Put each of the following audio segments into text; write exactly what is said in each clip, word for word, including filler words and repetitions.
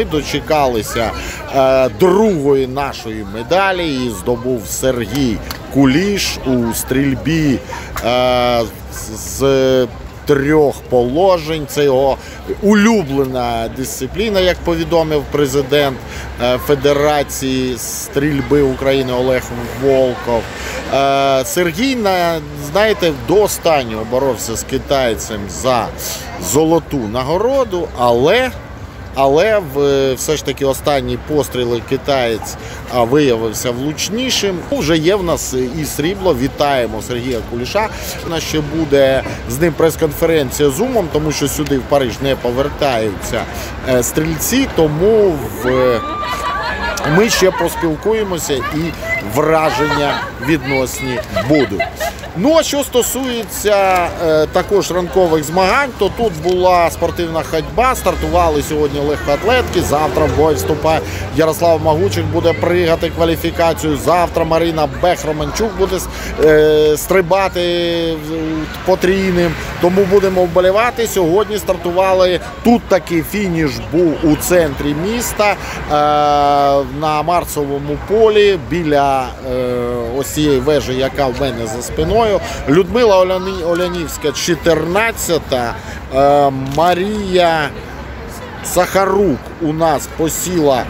ми дочекалися е, другої нашої медалі, і здобув Сергій Куліш у стрільбі е, з трьох положень. Це його улюблена дисципліна, як повідомив президент Федерації стрільби України Олег Волков. Сергій, знаєте, до останнього боровся з китайцем за золоту нагороду, але Але в, все ж таки останні постріли китаєць виявився влучнішим. Вже є в нас і срібло. Вітаємо Сергія Куліша. У нас ще буде з ним прес-конференція зумом, тому що сюди в Париж не повертаються стрільці, тому в... ми ще поспілкуємося і враження відносні будуть. Ну, а що стосується е, також ранкових змагань, то тут була спортивна ходьба, стартували сьогодні легкоатлетки, завтра в бой вступає Ярослав Магучик, буде пригати кваліфікацію, завтра Марина Бех-Романчук буде е, стрибати потрійним, тому будемо вболівати. Сьогодні стартували, тут такий фініш був у центрі міста, е, на Марсовому полі, біля е, ось цієї вежі, яка в мене за спиною. Людмила Олянівська чотирнадцята, Марія Сахарук у нас посіла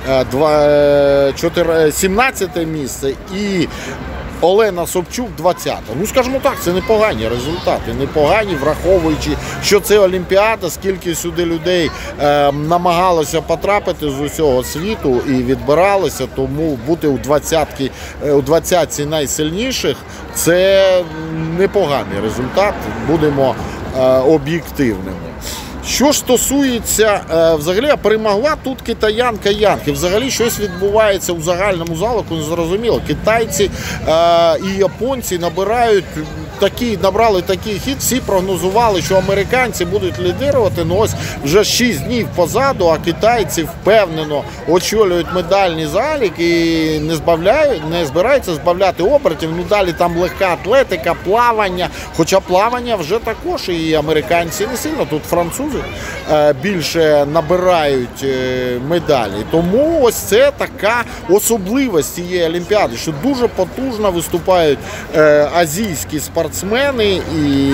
сімнадцяте місце і Олена Собчук двадцята. Ну, скажімо так, це непогані результати, непогані, враховуючи, що це Олімпіада, скільки сюди людей е, намагалося потрапити з усього світу і відбиралося, тому бути у двадцятці, у двадцятці найсильніших – це непоганий результат, будемо е, об'єктивними. Що ж стосується, е, взагалі, перемогла тут китаянка Янки. Взагалі щось відбувається у загальному залику, не зрозуміло. Китайці е, і японці набирають такі, набрали такий хід, всі прогнозували, що американці будуть лідирувати, ну ось вже шість днів позаду, а китайці впевнено очолюють медальний залік і не збавляють, не збираються збавляти обертів. Ну далі там легка атлетика, плавання, хоча плавання вже також і американці не сильно, тут французи більше набирають медалі. Тому ось це така особливість цієї Олімпіади, що дуже потужно виступають азійські спортсмени, і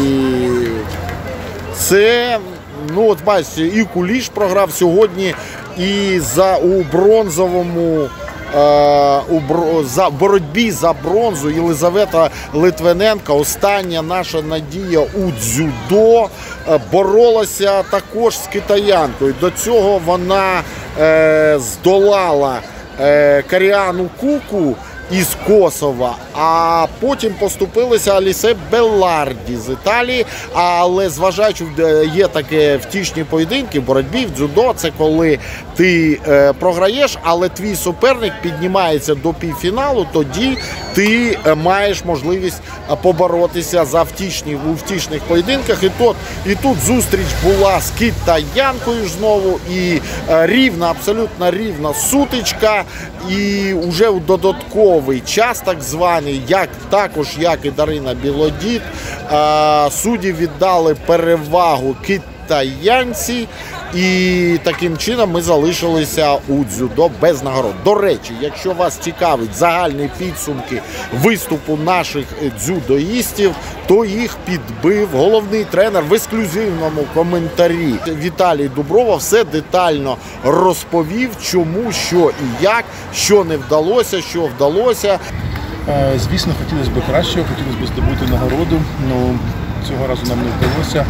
це, ну от бачите, і Куліш програв сьогодні, і за у бронзовому у за боротьбі за бронзу Єлизавета Литвиненко, остання наша надія у дзюдо, боролася також з китаянкою. До цього вона е, здолала е, Каріану Куку із Косова, а потім поступилися Алісе Белларді з Італії. Але зважаючи, є таке втішні поєдинки в боротьбі, в дзюдо, це коли ти е, програєш, але твій суперник піднімається до півфіналу, тоді ти е, маєш можливість поборотися за втішні, у втішних поєдинках. І тут, і тут зустріч була з китаянкою знову, і е, рівна, абсолютно рівна сутичка, і вже у додатковий час, так званий, як, також як і Дарина Білодід, е, судді віддали перевагу китаянці, і таким чином ми залишилися у дзюдо без нагород. До речі, якщо вас цікавить загальні підсумки виступу наших дзюдоїстів, то їх підбив головний тренер в ексклюзивному коментарі. Віталій Дуброва все детально розповів, чому, що і як, що не вдалося, що вдалося. Звісно, хотілося б кращого, хотілося б здобути нагороду, але цього разу нам не вдалося.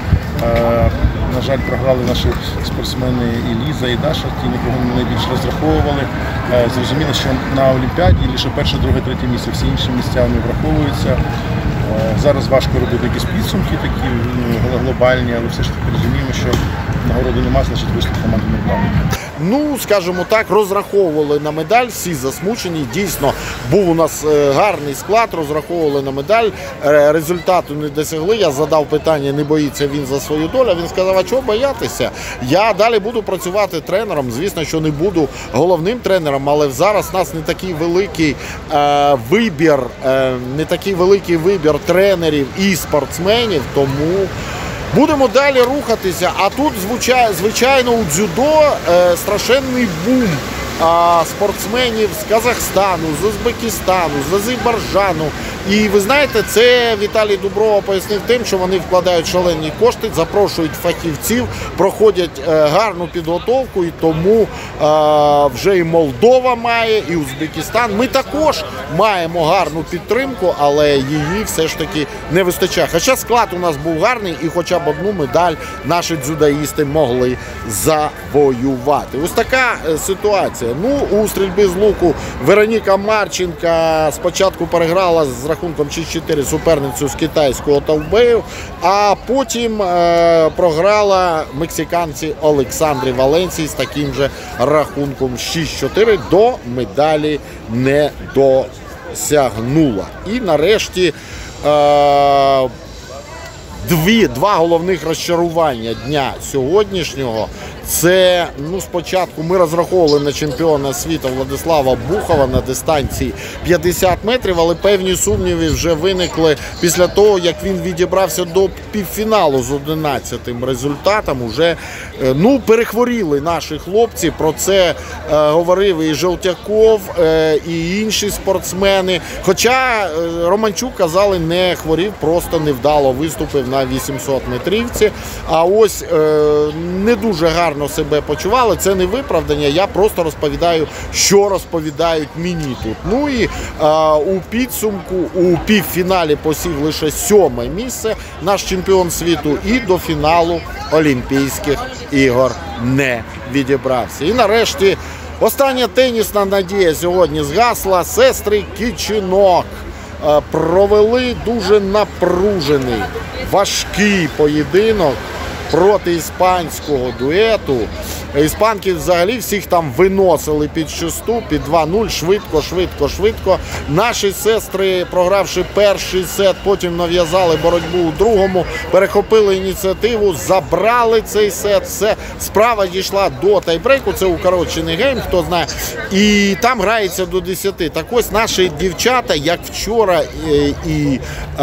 На жаль, програли наші спортсмени і Ліза, і Даша, ті, на кого ми найбільше розраховували. Зрозуміло, що на Олімпіаді лише перше, друге, третє місце, всі інші місця не враховуються. Зараз важко робити якісь підсумки такі глобальні, але все ж таки розуміємо, що нагороди нема, значить виступ команди не вдалий. Ну, скажімо так, розраховували на медаль, всі засмучені. Дійсно, був у нас гарний склад, розраховували на медаль, результату не досягли. Я задав питання, не боїться він за свою долю. Він сказав, а чого боятися? Я далі буду працювати тренером. Звісно, що не буду головним тренером, але зараз у нас не такий великий е, вибір, е, не такий великий вибір тренерів і спортсменів, тому Будемо далі рухатися, а тут, звичайно, у дзюдо е, страшенний бум а, спортсменів з Казахстану, з Узбекистану, з Азербайджану. І ви знаєте, це Віталій Дуброва пояснив тим, що вони вкладають шалені кошти, запрошують фахівців, проходять е, гарну підготовку, і тому е, вже і Молдова має, і Узбекистан. Ми також маємо гарну підтримку, але її все ж таки не вистачає. Хоча склад у нас був гарний, і хоча б одну медаль наші дзюдоїсти могли завоювати. Ось така ситуація. Ну, у стрільбі з луку Вероніка Марченка спочатку переграла з рахунком шість чотири суперницю з китайського Тавбею, а потім е, програла мексиканці Олександрі Валенсії з таким же рахунком шість чотири, до медалі не досягнула. І нарешті е, Дві, два головних розчарування дня сьогоднішнього. Це, ну, спочатку ми розраховували на чемпіона світу Владислава Бухова на дистанції п'ятдесят метрів, але певні сумніви вже виникли після того, як він відібрався до півфіналу з одинадцятим результатом. Уже, ну, перехворіли наші хлопці, про це е, говорив і Желтяков, е, і інші спортсмени. Хоча е, Романчук, казали, не хворів, просто невдало виступив на вісімсот метрівці. А ось е, не дуже гарно себе почували. Це не виправдання, я просто розповідаю, що розповідають мені тут. Ну і а, у підсумку, у півфіналі посів лише сьоме місце наш чемпіон світу, і до фіналу Олімпійських ігор не відібрався. І нарешті остання тенісна надія сьогодні згасла. Сестри Кичинок а, провели дуже напружений, важкий поєдинок проти іспанського дуету. Іспанки взагалі всіх там виносили під шесту, під два нуль, швидко, швидко, швидко. Наші сестри, програвши перший сет, потім нав'язали боротьбу у другому, перехопили ініціативу, забрали цей сет. Все, справа дійшла до тайбрейку, це укорочений гейм, хто знає. І там грається до десяти. Так ось наші дівчата, як вчора і, і е,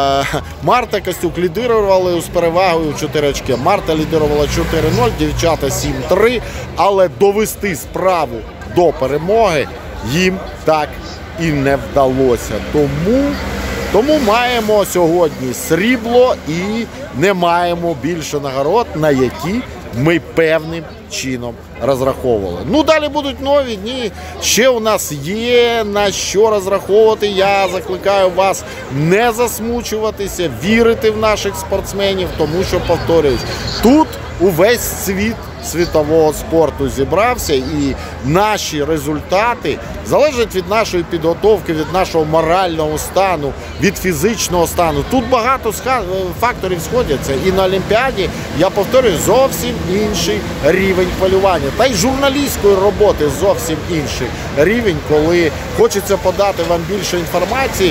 Марта Костюк лідирували з перевагою в чотири очки. Марта лідирувала чотири нуль, дівчата сім три, але довести справу до перемоги їм так і не вдалося. Тому, тому маємо сьогодні срібло і не маємо більше нагород, на які ми певним чином розраховували. Ну, далі будуть нові дні, ще у нас є на що розраховувати. Я закликаю вас не засмучуватися, вірити в наших спортсменів, тому що, повторююсь, тут увесь світ світового спорту зібрався, і наші результати залежать від нашої підготовки, від нашого морального стану, від фізичного стану. Тут багато факторів сходяться. І на Олімпіаді, я повторюю, зовсім інший рівень хвилювання. Та й журналістської роботи зовсім інший рівень, коли хочеться подати вам більше інформації,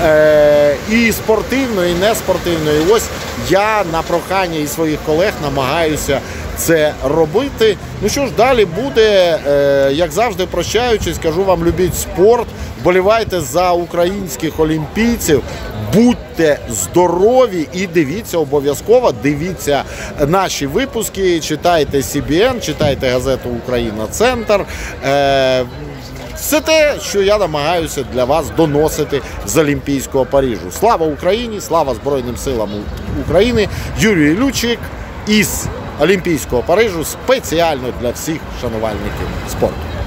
е- і спортивної, і неспортивної. Ось я на прохання і своїх колег намагаюся це робити. Ну що ж, далі буде, е, як завжди, прощаючись, кажу вам, любіть спорт, вболівайте за українських олімпійців, будьте здорові і дивіться обов'язково, дивіться наші випуски, читайте Сі Бі Ен, читайте газету «Україна Центр». Е, Все те, що я намагаюся для вас доносити з Олімпійського Парижу. Слава Україні, слава Збройним силам України. Юрій Лючик із Олімпійського Парижу спеціально для всіх шанувальників спорту.